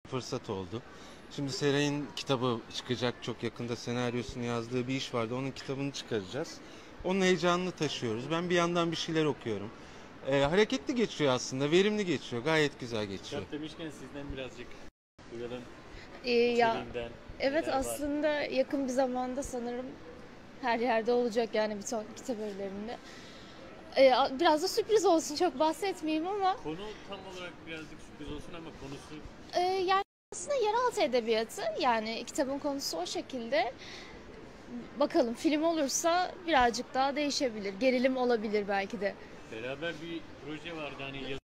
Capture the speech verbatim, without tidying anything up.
fırsat oldu. Şimdi Seray'ın kitabı çıkacak çok yakında, senaryosunu yazdığı bir iş vardı. Onun kitabını çıkaracağız. Onun heyecanını taşıyoruz. Ben bir yandan bir şeyler okuyorum. Ee, hareketli geçiyor aslında, verimli geçiyor. Gayet güzel geçiyor. Kitap demişken sizden birazcık duyalım Ee, ya içeriğinden. evet, neler var. aslında yakın bir zamanda sanırım her yerde olacak, yani bir ton kitap evlerinde. Ee, biraz da sürpriz olsun, çok bahsetmeyeyim ama Konu tam olarak birazcık sürpriz olsun ama konusu e, yani aslında yeraltı edebiyatı, yani kitabın konusu o şekilde. Bakalım, film olursa birazcık daha değişebilir, gerilim olabilir belki de. beraber bir proje vardı hani